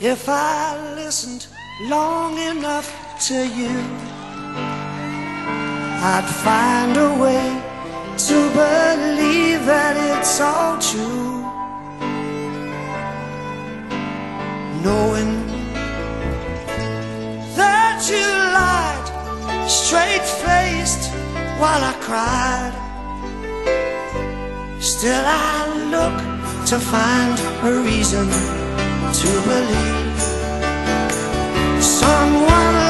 If I listened long enough to you, I'd find a way to believe that it's all true. Knowing that you lied straight-faced while I cried, still I look to find a reason to believe someone